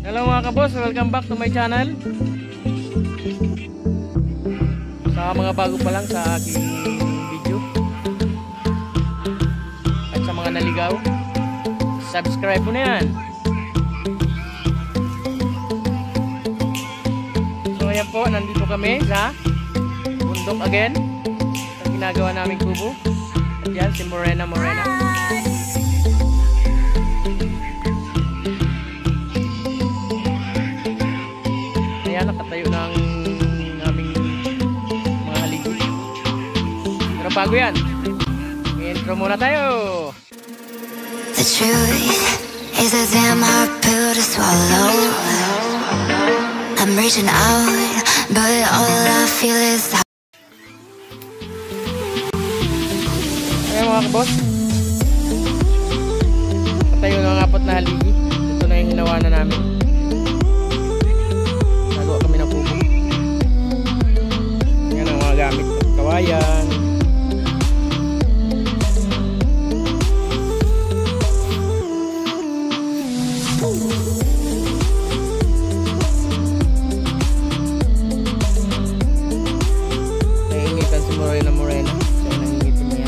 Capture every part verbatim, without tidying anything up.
Hello mga kaboss, welcome back to my channel. Sa mga bago pa lang sa aking video at sa mga naligaw, subscribe mo na yan. So ayan po, nandito kami sa bundok again sa ginagawa naming kubo. At yan si Morena Morena. Nakatayo ng aming mga haligi. Pero bago yan, intro muna tayo. The truth is a damn hard pill to swallow. I'm reaching out, but all I feel is ayan mga kaboss, nakatayo ng apat na haligi. Ito na yung hinawa na namin. Gamit ng kawayan. Naingitan si Morena Morena. So naingitan niya.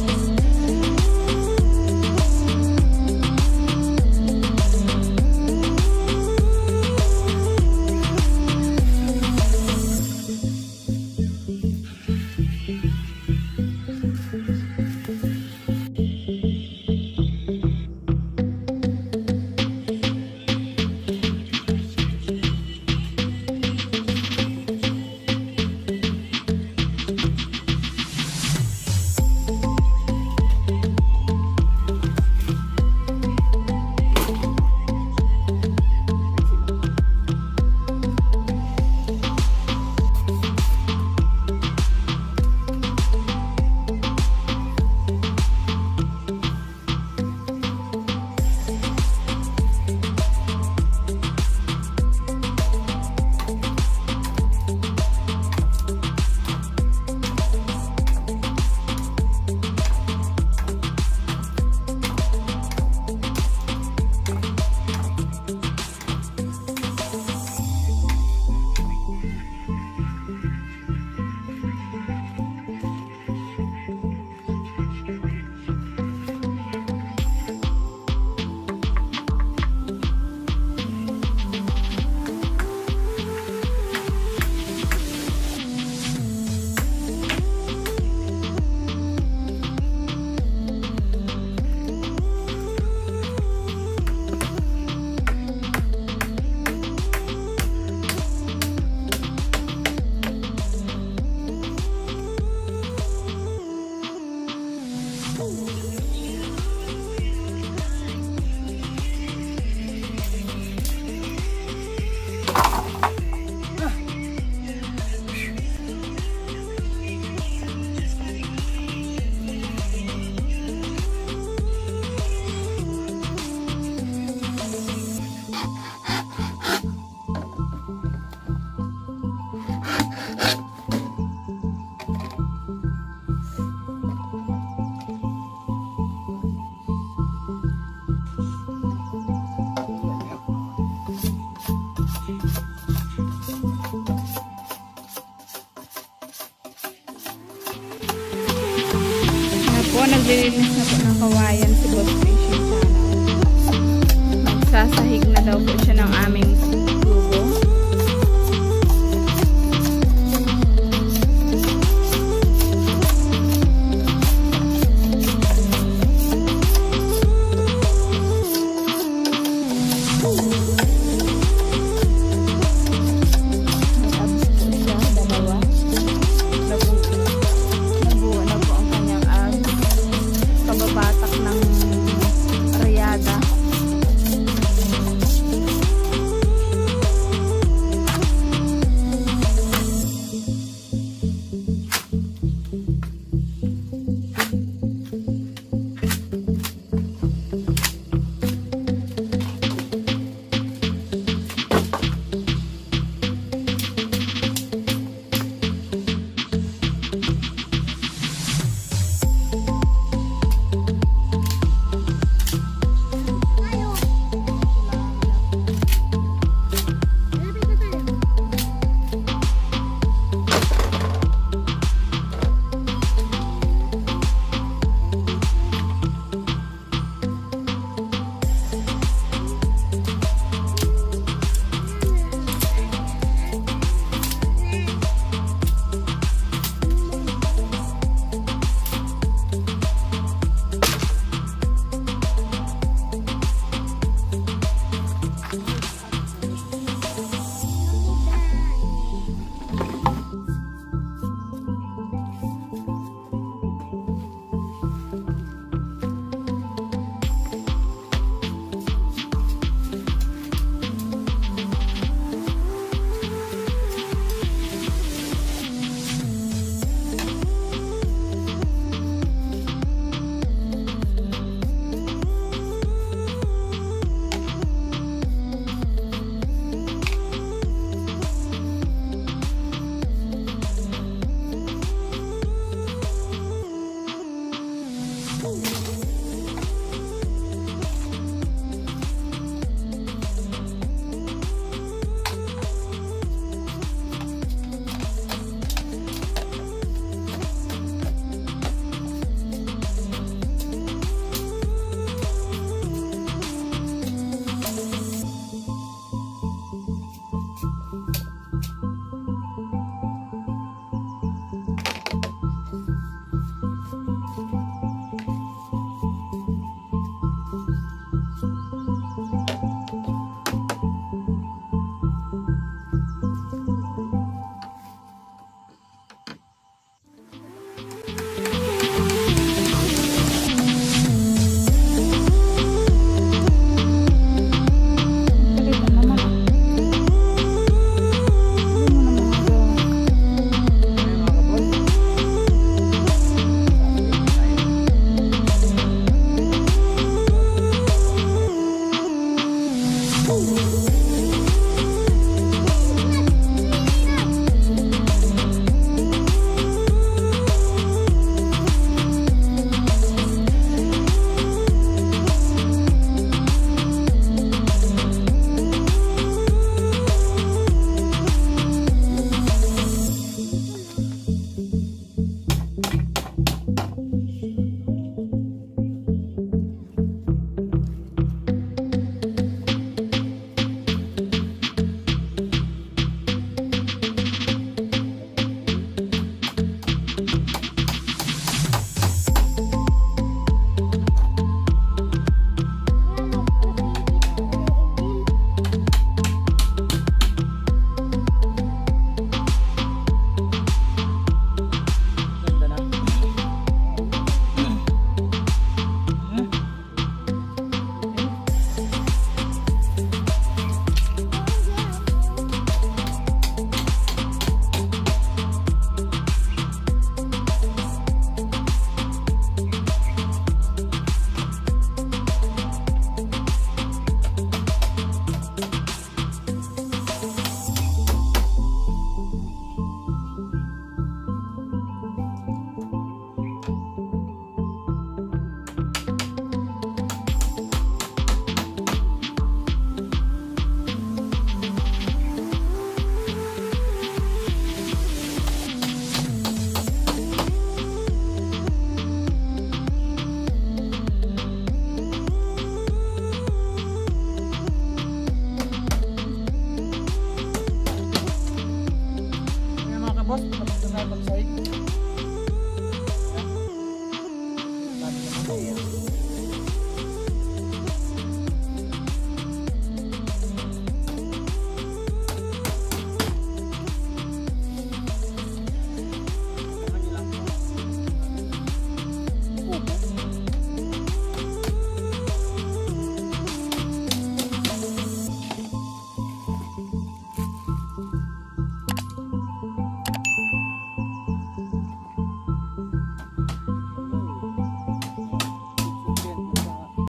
Naglilinis na po ng kawayan si Boss Fishing Channel. Magsasahig na daw po siya ng aming kubo. Batak ng